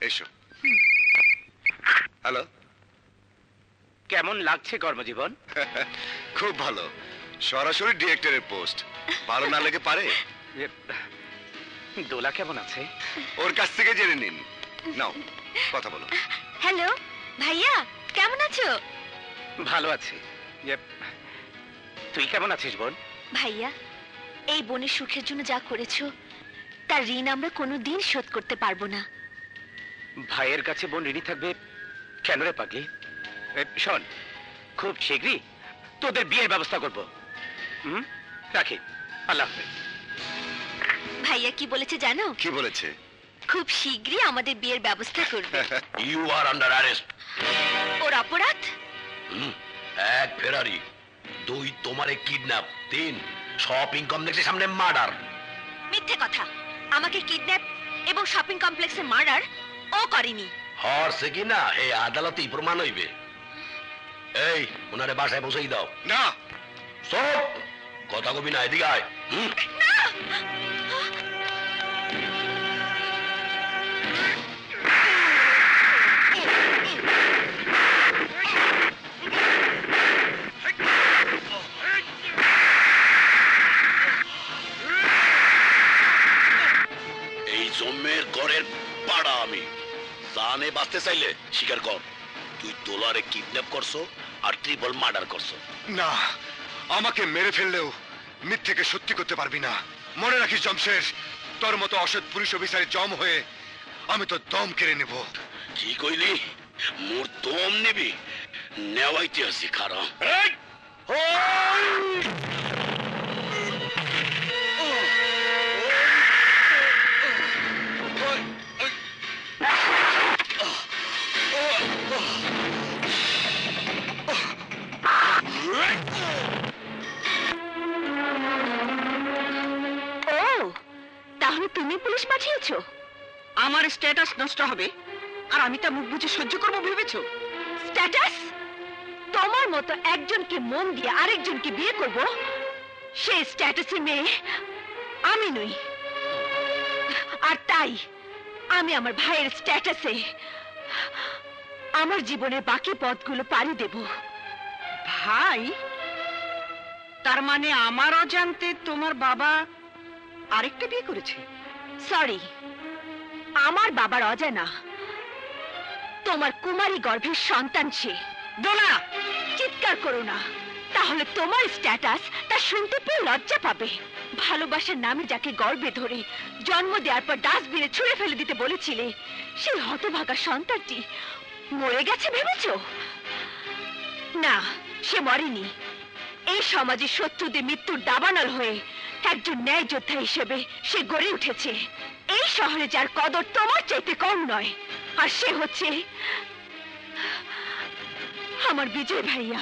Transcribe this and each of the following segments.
এসো। হ্যালো, কেমন লাগছে কর্মজীবন? খুব ভালো। সরাসরি ডিরেক্টরের পোস্ট। ভালো না লেগে পারে? দোলা কেমন আছে? ওর কাছ থেকে জেনে নিন। নাও কথা বলো। হ্যালো ভাইয়া, কেমন আছো? ভালো আছি। তুই কেমন আছিস বোন? ভাইয়া, এই বোনের সুখের জন্য যা করেছো তার ঋণ আমরা কোনোদিন শোধ করতে পারবো না। ভাইয়ের কাছে বোন ঋণী থাকবে কেন রে পাগলি? শোন, খুব শীঘ্রই তোদের বিয়ের ব্যবস্থা করব। রাখি, আল্লাহ হাফেজ। ভাইয়া কি বলেছে জানো? কি বলেছে? খুব শীঘ্রই আমাদের বিয়ের ব্যবস্থা করবে। You are under arrest. ওর অপরাধ? 1 ফেরারি, 2 তোমারে কিডন্যাপ, 3 শপিং কমপ্লেক্সের সামনে মার্ডার। মিথ্যে কথা। আমাকে কিডন্যাপ এবং শপিং কমপ্লেক্সে মার্ডার ও করেনি। হরছে কি না হে আদালতেই প্রমাণ হইবে। এই ওনারে বাসায় পৌঁছেই দাও। না, সব কথা কবি না, এদিকে আয়। এই জম্মের ঘরের পাড়া আমি। জানে বাঁচতে চাইলে স্বীকার কর, তুই দোলারে কিডন্যাপ করছো আর ট্রিপল মার্ডার করছো। না, আমাকে মেরে ফেললেও মিথ্যেকে সত্যি করতে পারবি না। মনে রাখিস জমশের, তোর মতো অসৎ পুলিশ অফিসারের জম হয়ে আমি তো দম কেড়ে নেব। কি কইলি? মোর দম নিবি? নেওয়াইতে আসি খারা। তাহলে তুমি পুলিশ পাঠিয়েছো? আমার স্ট্যাটাস নষ্ট হবে আর আমি তা মুখ বুজে সহ্য করবো ভেবেছো? স্ট্যাটাস? তোমার মতো একজনকে মন দিয়ে আরেকজনকে বিয়ে করব, সেই স্ট্যাটাসের মেয়ে আমি নই। আর তাই আমি আমার ভাইয়ের স্ট্যাটাসে আমার জীবনের বাকি পথগুলো পাড়ি দেব। ভাই? তার মানে আমার অজান্তে তোমার বাবা আরেকটা বিয়ে করেছে? সরি, আমার বাবার অজানা তোমার কুমারী গর্ভের সন্তান সে। দোলা, চিৎকার করো না, তাহলে তোমার স্ট্যাটাস তা শুনতে পেয়ে লজ্জা পাবে। ভালোবাসার নামে যাকে গর্ভে ধরে জন্ম দেওয়ার পর ডাস্টবিনে ছুঁড়ে ফেলে দিতে বলেছিলে, সেই হতভাগা সন্তানটি মরে গেছে ভেবেছ? না, সে মরেনি। এই সমাজে শত্রুদের মৃত্যুর দাবানল হয়ে একজন ন্যায় যোদ্ধা হিসেবে সে গড়ে উঠেছে। এই শহরে যার কদর তোমার চাইতে কম নয়, আর সে হচ্ছে আমার বিজয় ভাইয়া।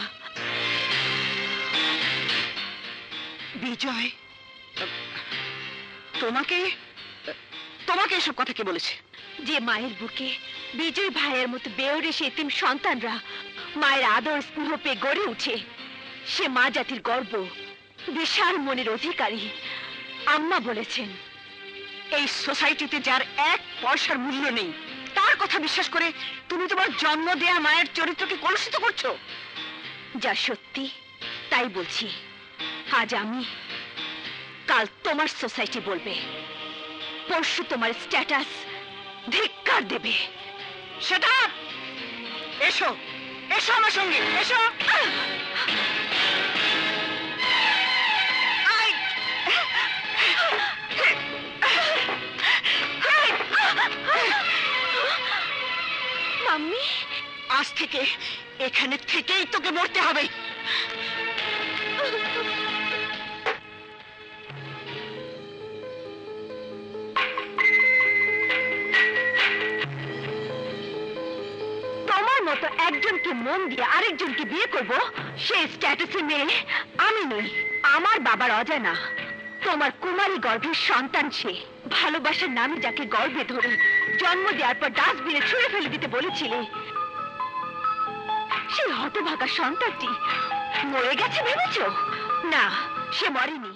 বিজয়? তোমাকে তোমাকে এসব কথা কে বলেছে? যে মায়ের বুকে বিজয় ভাইয়ের মতো বেওরে এতিম সন্তানরা মায়ের আদর স্নেহ পেয়ে গড়ে উঠে, সে মা জাতির গর্ব, বিশাল মনের অধিকারী। আম্মা বলেছেন, এই সোসাইটিতে যার 1 পয়সার মূল্য নেই তার কথা বিশ্বাস করে তুমি তোমার জন্ম দেয়া মায়ের চরিত্রকে কলুষিত করছো। যা সত্যি তাই বলছি। আজ আমি, কাল তোমার সোসাইটি বলবে, পরশু তোমার স্ট্যাটাস ধিক্কার দেবে। সেটা এসো, এসো আমার সঙ্গে, এসো। মাম্মি, আজ থেকে এখানে থেকেই তোকে মরতে হবে। তোমার মতো একজনকে মন দিয়ে আরেকজনকে বিয়ে করব, সেই স্ট্যাটাসে মেয়ে আমি নই। আমার বাবার অজানা তোমার কুমারী গর্ভের সন্তান সে। ভালোবাসার নামে যাকে গর্ভে ধরে জন্ম দেওয়ার পর ডাস্টবিনে ছুঁড়ে ফেলে দিতে বলেছিলে, সেই হতভাগা সন্তানটি মরে গেছে ভেবেছ? না, সে মরেনি।